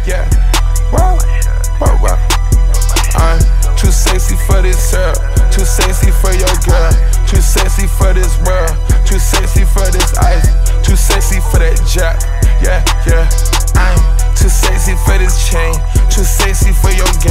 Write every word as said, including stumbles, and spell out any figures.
yeah. Whoa, whoa, whoa. I'm too sexy for this girl, too sexy for your girl, too sexy for this world, too sexy for this ice, too sexy for that jack, yeah, yeah. I'm too sexy for this chain, too sexy for your game.